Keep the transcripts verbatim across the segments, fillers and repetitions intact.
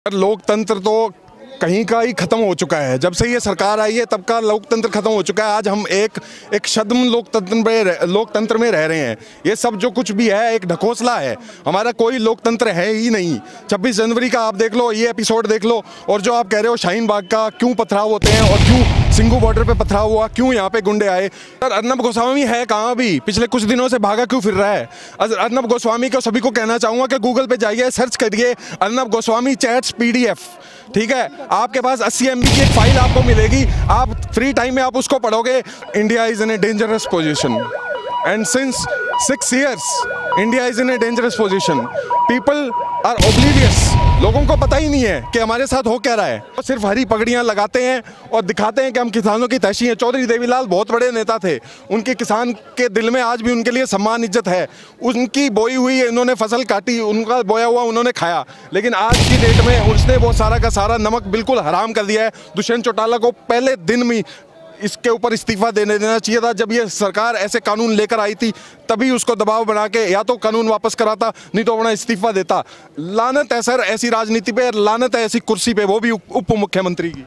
लोकतंत्र तो कहीं का ही खत्म हो चुका है। जब से ये सरकार आई है तब का लोकतंत्र खत्म हो चुका है। आज हम एक एक छद्म लोकतंत्र में लोकतंत्र में रह रहे हैं। ये सब जो कुछ भी है एक ढकोसला है। हमारा कोई लोकतंत्र है ही नहीं। छब्बीस जनवरी का आप देख लो, ये एपिसोड देख लो, और जो आप कह रहे हो शाहीन बाग का क्यों पथराव होते हैं और क्यों सिंघू बॉर्डर पे पथराव हुआ, क्यों यहाँ पे गुंडे आए। सर अर्नब गोस्वामी है कहाँ अभी? पिछले कुछ दिनों से भागा क्यों फिर रहा है? अर्नब गोस्वामी को सभी को कहना चाहूँगा कि गूगल पे जाइए, सर्च करिए अर्नब गोस्वामी चैट्स पीडीएफ, ठीक है। आपके पास अस्सी एम बी की एक फाइल आपको मिलेगी, आप फ्री टाइम में आप उसको पढ़ोगे। India is in a dangerous position and since six years India is in a dangerous position. People are oblivious. लोगों को पता ही नहीं है कि हमारे साथ हो क्या रहा है। वो सिर्फ हरी पगड़ियां लगाते हैं और दिखाते हैं कि हम किसानों की तैशी हैं। चौधरी देवीलाल बहुत बड़े नेता थे, उनके किसान के दिल में आज भी उनके लिए सम्मान इज्जत है। उनकी बोई हुई उन्होंने फसल काटी, उनका बोया हुआ उन्होंने खाया, लेकिन आज की डेट में उसने वो सारा का सारा नमक बिल्कुल हराम कर दिया है। दुष्यंत चौटाला को पहले दिन में इसके ऊपर इस्तीफा देने देना चाहिए था। जब ये सरकार ऐसे कानून लेकर आई थी तभी उसको दबाव बना के या तो कानून वापस कराता, नहीं तो अपना इस्तीफा देता। लानत है सर ऐसी राजनीति पे, लानत है ऐसी कुर्सी पे, वो भी उप मुख्यमंत्री की।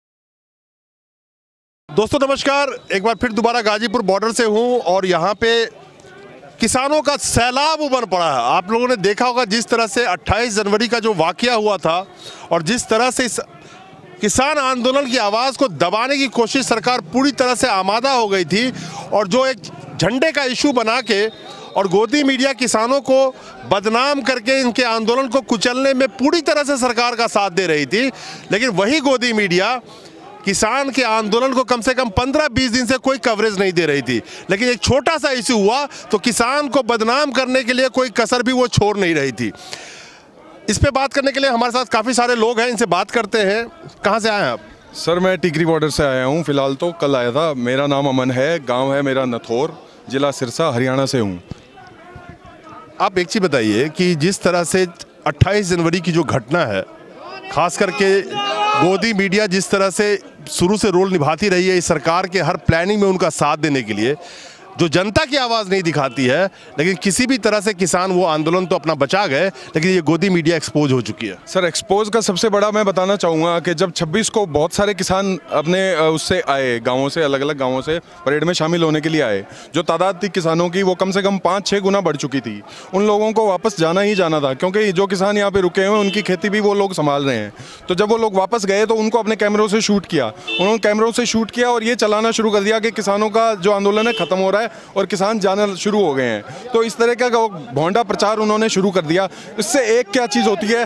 दोस्तों नमस्कार, एक बार फिर दोबारा गाजीपुर बॉर्डर से हूं और यहाँ पे किसानों का सैलाब उमड़ पड़ा है। आप लोगों ने देखा होगा जिस तरह से अट्ठाईस जनवरी का जो वाकया हुआ था और जिस तरह से इस किसान आंदोलन की आवाज़ को दबाने की कोशिश सरकार पूरी तरह से आमादा हो गई थी, और जो एक झंडे का इशू बना के और गोदी मीडिया किसानों को बदनाम करके इनके आंदोलन को कुचलने में पूरी तरह से सरकार का साथ दे रही थी। लेकिन वही गोदी मीडिया किसान के आंदोलन को कम से कम पंद्रह बीस दिन से कोई कवरेज नहीं दे रही थी। लेकिन एक छोटा सा इशू हुआ तो किसान को बदनाम करने के लिए कोई कसर भी वो छोड़ नहीं रही थी। इस पे बात करने के लिए हमारे साथ काफ़ी सारे लोग हैं, इनसे बात करते हैं। कहाँ से आए हैं आप? सर मैं टिकरी बॉर्डर से आया हूँ, फिलहाल तो कल आया था। मेरा नाम अमन है, गांव है मेरा नथौर, जिला सिरसा, हरियाणा से हूँ। आप एक चीज़ बताइए कि जिस तरह से अट्ठाईस जनवरी की जो घटना है, खास करके गोदी मीडिया जिस तरह से शुरू से रोल निभाती रही है इस सरकार के हर प्लानिंग में उनका साथ देने के लिए, जो जनता की आवाज़ नहीं दिखाती है, लेकिन किसी भी तरह से किसान वो आंदोलन तो अपना बचा गए, लेकिन ये गोदी मीडिया एक्सपोज हो चुकी है। सर एक्सपोज का सबसे बड़ा मैं बताना चाहूँगा कि जब छब्बीस को बहुत सारे किसान अपने उससे आए, गांवों से, अलग अलग गांवों से परेड में शामिल होने के लिए आए। जो तादाद थी किसानों की वो कम से कम पाँच छः गुना बढ़ चुकी थी। उन लोगों को वापस जाना ही जाना था, क्योंकि जो किसान यहाँ पर रुके हुए हैं उनकी खेती भी वो लोग संभाल रहे हैं। तो जब वो लोग वापस गए तो उनको अपने कैमरों से शूट किया, उन्होंने कैमरों से शूट किया और ये चलाना शुरू कर दिया कि किसानों का जो आंदोलन है ख़त्म हो रहा है और किसान जाना शुरू हो गए हैं। तो इस तरह का भोंडा प्रचार उन्होंने शुरू कर दिया। इससे एक क्या चीज़ होती है,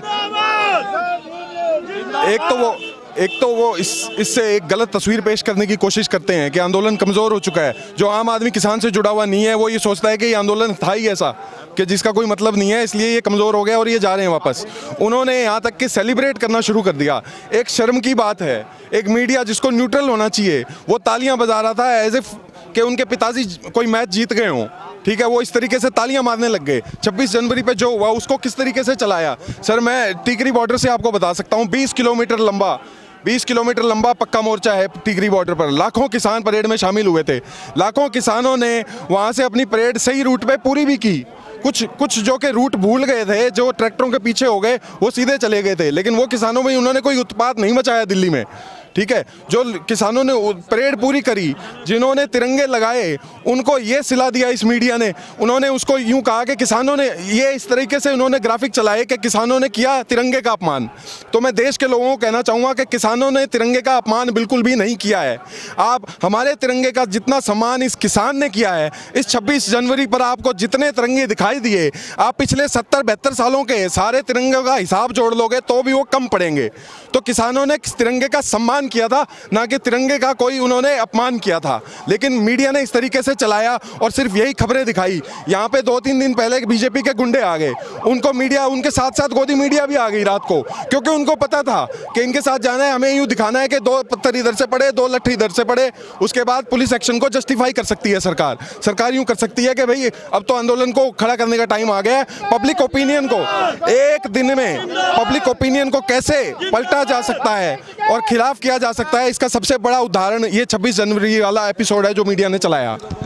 एक तो वो एक तो वो इस इससे एक गलत तस्वीर पेश करने की कोशिश करते हैं कि आंदोलन कमज़ोर हो चुका है। जो आम आदमी किसान से जुड़ा हुआ नहीं है वो ये सोचता है कि ये आंदोलन था ही ऐसा कि जिसका कोई मतलब नहीं है, इसलिए ये कमज़ोर हो गया और ये जा रहे हैं वापस। उन्होंने यहाँ तक कि सेलिब्रेट करना शुरू कर दिया। एक शर्म की बात है, एक मीडिया जिसको न्यूट्रल होना चाहिए वो तालियां बजा रहा था एज इफ कि उनके पिताजी कोई मैच जीत गए हों, ठीक है। वो इस तरीके से तालियां मारने लग गए। छब्बीस जनवरी पे जो हुआ उसको किस तरीके से चलाया। सर मैं टिकरी बॉर्डर से आपको बता सकता हूँ, बीस किलोमीटर लंबा बीस किलोमीटर लंबा पक्का मोर्चा है टिकरी बॉर्डर पर। लाखों किसान परेड में शामिल हुए थे। लाखों किसानों ने वहाँ से अपनी परेड सही रूट पे पूरी भी की। कुछ कुछ जो कि रूट भूल गए थे, जो ट्रैक्टरों के पीछे हो गए, वो सीधे चले गए थे। लेकिन वो किसानों में उन्होंने कोई उत्पात नहीं मचाया दिल्ली में, ठीक है। जो किसानों ने परेड पूरी करी, जिन्होंने तिरंगे लगाए, उनको ये सिला दिया इस मीडिया ने। उन्होंने उसको यूं कहा कि किसानों ने ये इस तरीके से उन्होंने ग्राफिक चलाए कि किसानों ने किया तिरंगे का अपमान। तो मैं देश के लोगों को कहना चाहूँगा कि किसानों ने तिरंगे का अपमान बिल्कुल भी नहीं किया है। आप हमारे तिरंगे का जितना सम्मान इस किसान ने किया है, इस छब्बीस जनवरी पर आपको जितने तिरंगे दिखाई दिए, आप पिछले सत्तर बहत्तर सालों के सारे तिरंगे का हिसाब जोड़ लोगे तो भी वो कम पड़ेंगे। तो किसानों ने तिरंगे का सम्मान किया था, ना कि तिरंगे का कोई उन्होंने अपमान किया था। लेकिन मीडिया ने इस तरीके से चलाया और सिर्फ यही खबरें दिखाई। यहाँ पे दो तीन दिन पहले बीजेपी के गुंडे आ गए, उनको मीडिया, उनके साथ साथ गोदी मीडिया भी आ गई रात को, क्योंकि उनको पता था कि इनके साथ जाना है, हमें यूँ दिखाना है कि दो पत्थर इधर से पड़े, दो लट्ठी इधर से पड़े। उसके बाद पुलिस एक्शन को जस्टिफाई कर सकती है सरकार। सरकार यूँ कर सकती है कि भाई अब तो आंदोलन को खड़ा करने का टाइम आ गया है। पब्लिक ओपिनियन को एक दिन में पब्लिक ओपिनियन को कैसे पलटा जा सकता है और खिलाफ किया जा सकता है, इसका सबसे बड़ा उदाहरण ये छब्बीस जनवरी वाला एपिसोड है जो मीडिया ने चलाया।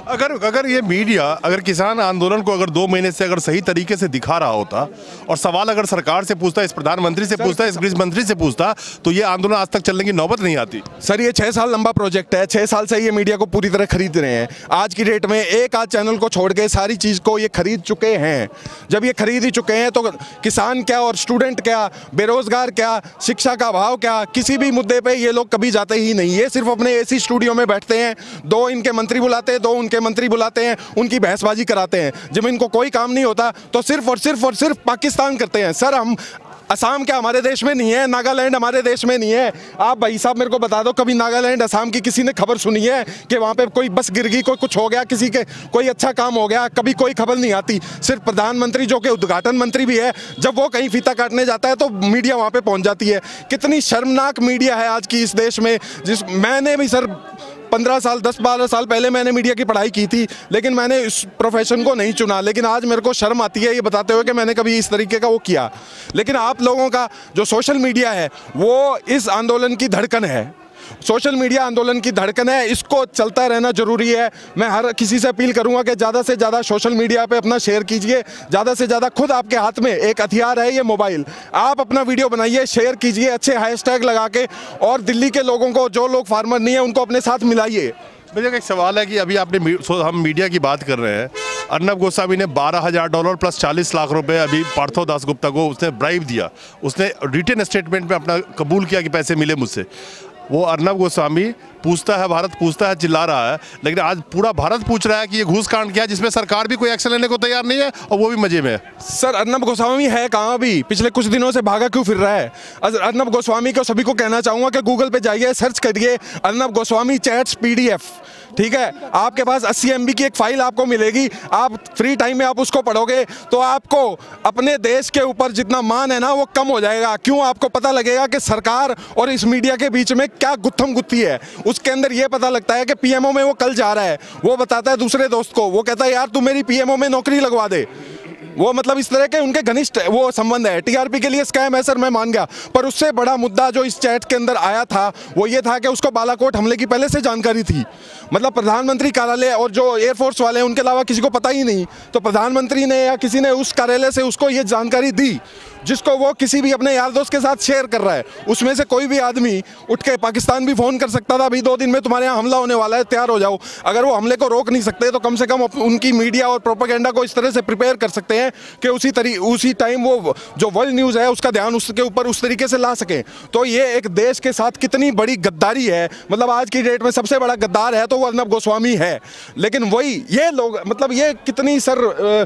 अगर अगर ये मीडिया अगर किसान आंदोलन को अगर दो महीने से अगर सही तरीके से दिखा रहा होता और सवाल अगर सरकार से पूछता, इस प्रधानमंत्री से पूछता, इस गृह मंत्री से पूछता, तो ये आंदोलन आज तक चलने की नौबत नहीं आती। सर ये छः साल लंबा प्रोजेक्ट है, छः साल से ये मीडिया को पूरी तरह खरीद रहे हैं। आज की डेट में एक आध चैनल को छोड़ के सारी चीज़ को ये खरीद चुके हैं। जब ये खरीद ही चुके हैं तो किसान क्या और स्टूडेंट क्या, बेरोजगार क्या, शिक्षा का अभाव क्या, किसी भी मुद्दे पे ये लोग कभी जाते ही नहीं। ये सिर्फ अपने एसी स्टूडियो में बैठते हैं, दो इनके मंत्री बुलाते हैं, दो उनके मंत्री बुलाते हैं, उनकी बहसबाजी कराते हैं। जब इनको कोई काम नहीं होता तो सिर्फ और सिर्फ और सिर्फ पाकिस्तान करते हैं। सर हम असम क्या हमारे देश में नहीं है, नागालैंड हमारे देश में नहीं है। आप भाई साहब मेरे को बता दो, कभी नागालैंड असम की किसी ने खबर सुनी है कि वहाँ पे कोई बस गिर गई, कोई कुछ हो गया, किसी के कोई अच्छा काम हो गया? कभी कोई खबर नहीं आती। सिर्फ प्रधानमंत्री जो कि उद्घाटन मंत्री भी है, जब वो कहीं फीता काटने जाता है तो मीडिया वहाँ पे पहुँच जाती है। कितनी शर्मनाक मीडिया है आज की इस देश में। जिस मैंने भी सर पंद्रह साल दस बारह साल पहले मैंने मीडिया की पढ़ाई की थी, लेकिन मैंने इस प्रोफेशन को नहीं चुना। लेकिन आज मेरे को शर्म आती है ये बताते हुए कि मैंने कभी इस तरीके का वो किया। लेकिन आप लोगों का जो सोशल मीडिया है वो इस आंदोलन की धड़कन है। सोशल मीडिया आंदोलन की धड़कन है, इसको चलता रहना जरूरी है। मैं हर किसी से अपील करूंगा कि ज़्यादा से ज़्यादा सोशल मीडिया पे अपना शेयर कीजिए। ज़्यादा से ज़्यादा खुद आपके हाथ में एक हथियार है ये मोबाइल, आप अपना वीडियो बनाइए, शेयर कीजिए अच्छे हैशटैग लगा के, और दिल्ली के लोगों को, जो लोग फार्मर नहीं है, उनको अपने साथ मिलाइए। मेरा एक सवाल है कि अभी आपने हम मीडिया की बात कर रहे हैं, अर्नब गोस्वामी ने बारह हजार डॉलर प्लस चालीस लाख रुपए अभी पार्थो दास गुप्ता को उसने ब्राइब दिया। उसने रिटन स्टेटमेंट में अपना कबूल किया कि पैसे मिले मुझसे। वो अर्नब गोस्वामी पूछता है, भारत पूछता है, चिल्ला रहा है, लेकिन आज पूरा भारत पूछ रहा है कि ये घूस कांड क्या है, जिसमें सरकार भी कोई एक्शन लेने को तैयार नहीं है और वो भी मजे में है। सर अर्नब गोस्वामी है कहाँ? अभी पिछले कुछ दिनों से भागा क्यों फिर रहा है? अर्नब गोस्वामी को सभी को कहना चाहूँगा कि गूगल पे जाइए, सर्च करिए अर्नब गोस्वामी चैट्स पीडीएफ, ठीक है? आपके पास अस्सी एम बी की एक फाइल आपको मिलेगी। आप फ्री टाइम में आप उसको पढ़ोगे तो आपको अपने देश के ऊपर जितना मान है ना वो कम हो जाएगा। क्यों? आपको पता लगेगा कि सरकार और इस मीडिया के बीच में क्या गुत्थम गुत्थी है। उसके अंदर ये पता लगता है कि पीएमओ में वो कल जा रहा है, वो बताता है दूसरे दोस्त को, वो कहता है यार तू मेरी पीएमओ में नौकरी लगवा दे। वो मतलब इस तरह के उनके घनिष्ठ वो संबंध है। टीआरपी के लिए स्कैम है सर, मैं मान गया, पर उससे बड़ा मुद्दा जो इस चैट के अंदर आया था वो ये था कि उसको बालाकोट हमले की पहले से जानकारी थी। मतलब प्रधानमंत्री कार्यालय और जो एयरफोर्स वाले हैं उनके अलावा किसी को पता ही नहीं। तो प्रधानमंत्री ने या किसी ने उस कार्यालय से उसको ये जानकारी दी, जिसको वो किसी भी अपने यार दोस्त के साथ शेयर कर रहा है। उसमें से कोई भी आदमी उठ के पाकिस्तान भी फ़ोन कर सकता था, अभी दो दिन में तुम्हारे यहाँ हमला होने वाला है, तैयार हो जाओ। अगर वो हमले को रोक नहीं सकते तो कम से कम उनकी मीडिया और प्रोपेगेंडा को इस तरह से प्रिपेयर कर सकते हैं कि उसी तरी उसी टाइम वो जो वर्ल्ड न्यूज़ है उसका ध्यान उसके ऊपर उस तरीके से ला सकें। तो ये एक देश के साथ कितनी बड़ी गद्दारी है। मतलब आज की डेट में सबसे बड़ा गद्दार है तो वो अर्नब गोस्वामी है। लेकिन वही ये लोग, मतलब ये कितनी सर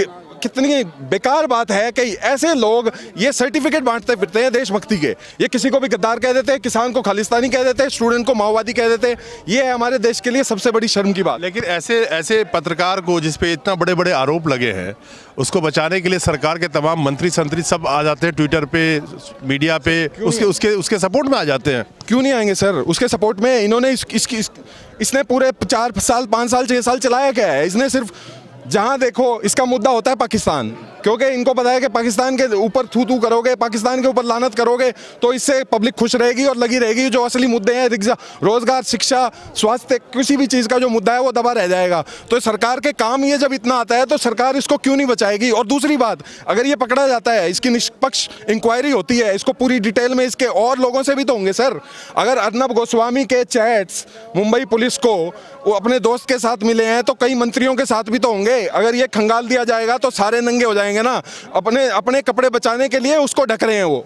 कितनी बेकार बात है कि ऐसे लोग ये सर्टिफिकेट बांटते फिरते हैं देशभक्ति के। ये किसी को भी गद्दार कह देते हैं, किसान को खालिस्तानी कह देते हैं, स्टूडेंट को माओवादी कह देते हैं। ये है हमारे देश के लिए सबसे बड़ी शर्म की बात। लेकिन ऐसे ऐसे पत्रकार को जिस पे इतना बड़े बड़े आरोप लगे हैं, उसको बचाने के लिए सरकार के तमाम मंत्री संतरी सब आ जाते हैं ट्विटर पे, मीडिया पे, उसके उसके उसके सपोर्ट में आ जाते हैं। क्यों नहीं आएंगे सर उसके सपोर्ट में? इन्होंने इस, इसकी इस, इसने पूरे चार साल पाँच साल छः साल चलाया क्या है? इसने सिर्फ जहां देखो इसका मुद्दा होता है पाकिस्तान, क्योंकि इनको पता है कि पाकिस्तान के ऊपर थू थू करोगे, पाकिस्तान के ऊपर लानत करोगे तो इससे पब्लिक खुश रहेगी और लगी रहेगी। जो असली मुद्दे हैं रोजगार, शिक्षा, स्वास्थ्य, किसी भी चीज़ का जो मुद्दा है वो दबा रह जाएगा। तो सरकार के काम ये जब इतना आता है तो सरकार इसको क्यों नहीं बचाएगी? और दूसरी बात, अगर ये पकड़ा जाता है, इसकी निष्पक्ष इंक्वायरी होती है, इसको पूरी डिटेल में इसके और लोगों से भी तो होंगे सर। अगर अर्नब गोस्वामी के चैट्स मुंबई पुलिस को वो अपने दोस्त के साथ मिले हैं तो कई मंत्रियों के साथ भी तो होंगे। अगर ये खंगाल दिया जाएगा तो सारे नंगे हो जाएंगे ना। अपने अपने कपड़े बचाने के लिए उसको ढक रहे हैं वो।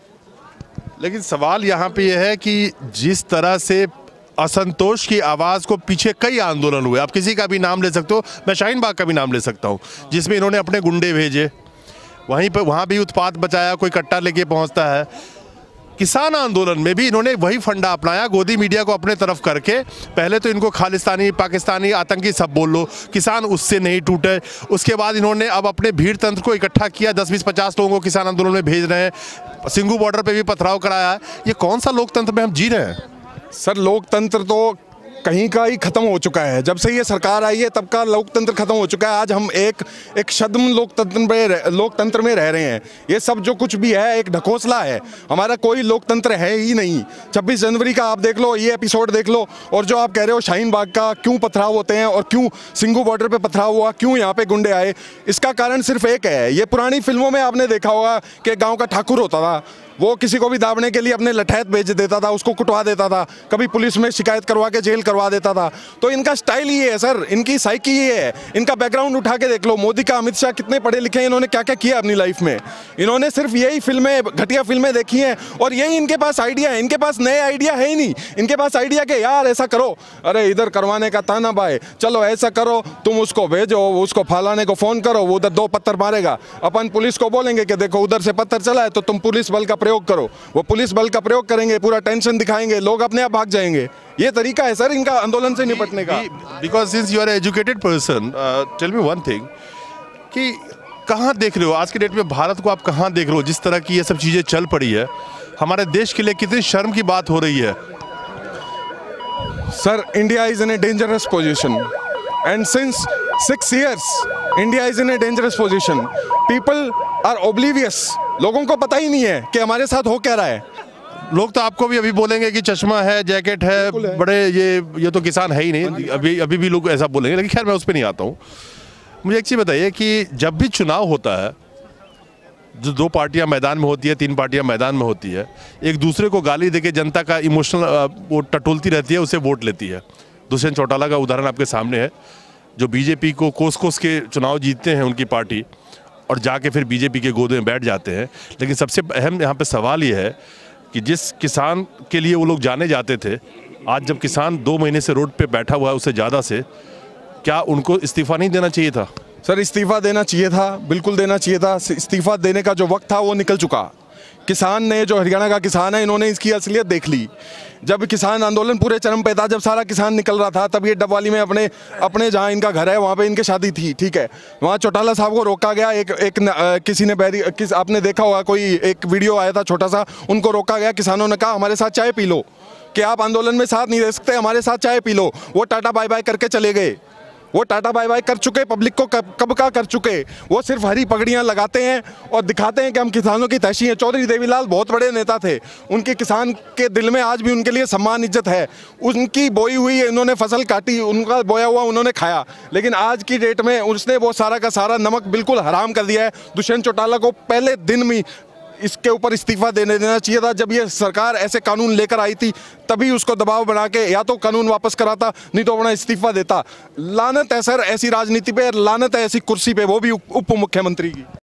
लेकिन सवाल यहाँ पे ये है कि जिस तरह से असंतोष की आवाज़ को पीछे कई आंदोलन हुए, आप किसी का भी नाम ले सकते हो, मैं शाहीन बाग का भी नाम ले सकता हूँ, जिसमें इन्होंने अपने गुंडे भेजे, वहीं पर वहाँ भी उत्पात बचाया, कोई कट्टा लेके पहुँचता है। किसान आंदोलन में भी इन्होंने वही फंडा अपनाया, गोदी मीडिया को अपने तरफ करके। पहले तो इनको खालिस्तानी, पाकिस्तानी, आतंकी सब बोल लो, किसान उससे नहीं टूटे। उसके बाद इन्होंने अब अपने भीड़ तंत्र को इकट्ठा किया, दस बीस पचास लोगों को किसान आंदोलन में भेज रहे हैं। सिंघू बॉर्डर पे भी पथराव कराया है। ये कौन सा लोकतंत्र में हम जी रहे हैं? सर लोकतंत्र तो कहीं का ही खत्म हो चुका है। जब से ये सरकार आई है तब का लोकतंत्र खत्म हो चुका है। आज हम एक एक छद्म लोकतंत्र में लोकतंत्र में रह रहे हैं। ये सब जो कुछ भी है एक ढकोसला है, हमारा कोई लोकतंत्र है ही नहीं। छब्बीस जनवरी का आप देख लो, ये एपिसोड देख लो, और जो आप कह रहे हो शाहीन बाग का क्यों पथराव होते हैं और क्यों सिंघू बॉर्डर पे पथराव हुआ, क्यों यहाँ पे गुंडे आए, इसका कारण सिर्फ एक है। ये पुरानी फिल्मों में आपने देखा होगा कि गाँव का ठाकुर होता था, वो किसी को भी दाबने के लिए अपने लठैत भेज देता था, उसको कुटवा देता था, कभी पुलिस में शिकायत करवा के जेल करवा देता था। तो इनका स्टाइल ये है सर, इनकी साइकी ये है, इनका बैकग्राउंड उठा के देख लो। मोदी का, अमित शाह कितने पढ़े लिखे हैं, इन्होंने क्या क्या किया अपनी लाइफ में। इन्होंने सिर्फ यही फिल्में, घटिया फिल्में देखी हैं और यही इनके पास आइडिया है। इनके पास नए आइडिया है ही नहीं। इनके पास आइडिया के यार ऐसा करो, अरे इधर करवाने का ताना बाए, चलो ऐसा करो, तुम उसको भेजो, उसको फलाने को फ़ोन करो, वो उधर दो पत्थर मारेगा, अपन पुलिस को बोलेंगे कि देखो उधर से पत्थर चला है तो तुम पुलिस बल का प्रयोग करो, वो पुलिस बल का प्रयोग करेंगे, पूरा टेंशन दिखाएंगे, लोग अपने आप भाग जाएंगे। ये तरीका है सर इनका आंदोलन से निपटने का। Because since you are educated person, tell me one thing कि कहाँ देख रहे हो आज की डेट में भारत को, आप कहाँ देख रहे हो जिस तरह की ये सब चीज़ें चल पड़ी है, हमारे देश के लिए कितनी शर्म की बात हो रही है। Sir India is in a dangerous position and since six years India is in a dangerous position. People are oblivious, लोगों को पता ही नहीं है कि हमारे साथ हो क्या रहा है। लोग तो आपको भी अभी बोलेंगे कि चश्मा है, जैकेट है, है। बड़े ये ये तो किसान है ही नहीं, अभी अभी भी लोग ऐसा बोलेंगे, लेकिन खैर मैं उस पर नहीं आता हूँ। मुझे एक चीज़ बताइए कि जब भी चुनाव होता है, जो दो पार्टियां मैदान में होती है, तीन पार्टियां मैदान में होती है, एक दूसरे को गाली देके जनता का इमोशनल वो टटोलती रहती है, उसे वोट लेती है। दुष्यंत चौटाला का उदाहरण आपके सामने है, जो बीजेपी को कोस कोस के चुनाव जीतते हैं उनकी पार्टी, और जाके फिर बीजेपी के गोद में बैठ जाते हैं। लेकिन सबसे अहम यहाँ पे सवाल ये है कि जिस किसान के लिए वो लोग जाने जाते थे, आज जब किसान दो महीने से रोड पे बैठा हुआ है उससे ज़्यादा से, क्या उनको इस्तीफा नहीं देना चाहिए था? सर इस्तीफा देना चाहिए था, बिल्कुल देना चाहिए था। इस्तीफा देने का जो वक्त था वो निकल चुका। किसान ने, जो हरियाणा का किसान है, इन्होंने इसकी असलियत देख ली। जब किसान आंदोलन पूरे चरम पे था, जब सारा किसान निकल रहा था, तब ये डबवाली में अपने अपने जहाँ इनका घर है वहाँ पे इनकी शादी थी, ठीक है, वहाँ चौटाला साहब को रोका गया। एक एक न, आ, किसी ने बैरी किस आपने देखा होगा, कोई एक वीडियो आया था छोटा सा, उनको रोका गया। किसानों ने कहा हमारे साथ चाय पी लो, कि आप आंदोलन में साथ नहीं दे सकते, हमारे साथ चाय पी लो। वो टाटा बाय बाय करके चले गए। वो टाटा बाय बाय कर चुके, पब्लिक को कब कब का कर चुके। वो सिर्फ हरी पगड़ियां लगाते हैं और दिखाते हैं कि हम किसानों की तैशी हैं। चौधरी देवीलाल बहुत बड़े नेता थे, उनके किसान के दिल में आज भी उनके लिए सम्मान इज्जत है। उनकी बोई हुई उन्होंने फसल काटी, उनका बोया हुआ उन्होंने खाया, लेकिन आज की डेट में उसने वो सारा का सारा नमक बिल्कुल हराम कर दिया है। दुष्यंत चौटाला को पहले दिन में इसके ऊपर इस्तीफा देने देना चाहिए था। जब ये सरकार ऐसे कानून लेकर आई थी तभी उसको दबाव बना के या तो कानून वापस कराता, नहीं तो अपना इस्तीफा देता। लानत है सर ऐसी राजनीति पे, लानत है ऐसी कुर्सी पे, वो भी उप मुख्यमंत्री की।